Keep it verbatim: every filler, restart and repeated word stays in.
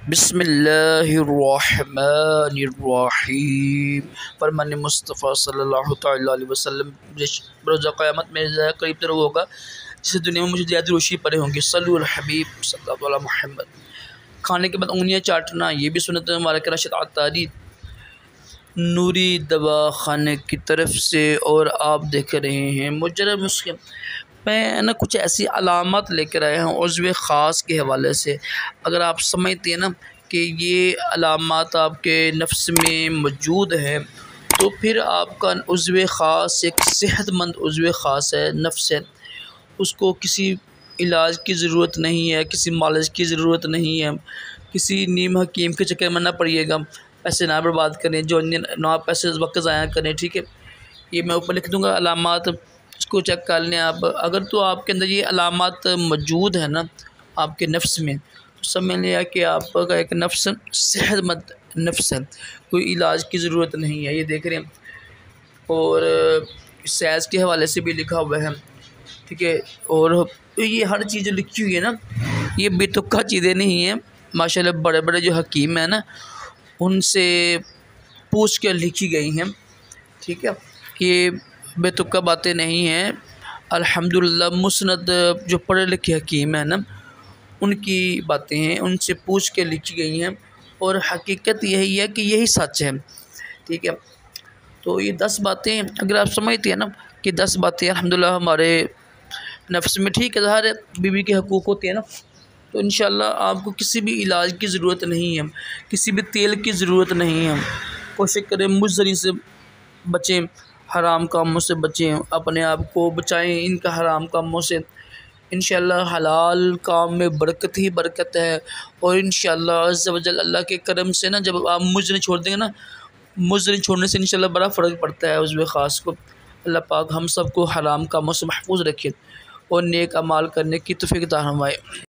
बिस्मिल्लाहिर्रहमानिर्रहीम। फरमान मुस्तफ़ा सल्लल्लाहु तआला अलैहि वसल्लम रोज़ा क़यामत में ज़्यादा करीब तर होगा जिस दुनिया में मुझे ज़्यादा रोशनी पड़े होंगी। सल्लु अल हबीब सल्लल्लाहु अलैहि मुहम्मद। खाने के बाद उंगलियां चाटना ये भी सुन्नत मुबारक रशद आतारी नूरी दवा खाने की तरफ से। और आप देख रहे हैं मुजरम मुस्लिम मैं ना कुछ ऐसी अलामत लेकर आया हूँ उज़्व ख़ास के हवाले से। अगर आप समझते हैं ना कि ये अलामत आपके नफ्स में मौजूद है तो फिर आपका उज़्व ख़ास एक सेहतमंद उज़्व ख़ास है, नफ्स है, उसको किसी इलाज की ज़रूरत नहीं है, किसी मालिश की ज़रूरत नहीं है, किसी नीम हकीम के चक्कर में ना पड़िएगा, पैसे ना बर्बाद करें, जो ना पैसे वक्त ज़ाया करें। ठीक है, ये मैं ऊपर लिख दूँगा अलामत, इसको चेक कर लें आप। अगर तो आपके अंदर ये अलामत मौजूद है ना आपके नफ्स में, तो समझ लिया कि आपका एक नफ्स सेहतमंद नफ्स है, कोई इलाज की ज़रूरत नहीं है। ये देख रहे हैं। और सैज़ के हवाले से भी लिखा हुआ है। ठीक है, और तो ये हर चीज़ लिखी हुई है ना, ये बेतुका चीज़ें नहीं हैं। माशाल्लाह बड़े बड़े जो हकीम हैं ना उनसे पूछ कर लिखी गई हैं। ठीक है, ये बेतुका बातें नहीं हैं। अल्हम्दुलिल्लाह मुस्नद जो पढ़े लिखे हकीम हैं ना उनकी बातें हैं, उनसे पूछ के लिखी गई हैं और हकीकत यही है कि यही सच है। ठीक है, तो ये दस बातें अगर आप समझते हैं ना कि दस बातें अल्हम्दुलिल्लाह हमारे नफ्स में, ठीक है, हर बीवी के हकूक़ होते हैं ना, तो इंशाअल्लाह आपको किसी भी इलाज की ज़रूरत नहीं है, किसी भी तेल की ज़रूरत नहीं है। कोशिश करें मुज़री से बचें, हराम कामों से बचें, अपने आप को बचाएं इनका हराम कामों से। इंशाअल्लाह हलाल काम में बरकत ही बरकत है। और इंशाअल्लाह अज़्ज़ व जल अल्लाह के करम से ना जब आप मुज़री छोड़ देंगे ना, मुज़री छोड़ने से इंशाअल्लाह बड़ा फ़र्क पड़ता है उज़्व ख़ास को। अल्लाह पाक हम सबको हराम कामों से महफूज़ रखे और नेक अमाल करने की तौफ़ीक़ अता फ़रमाए।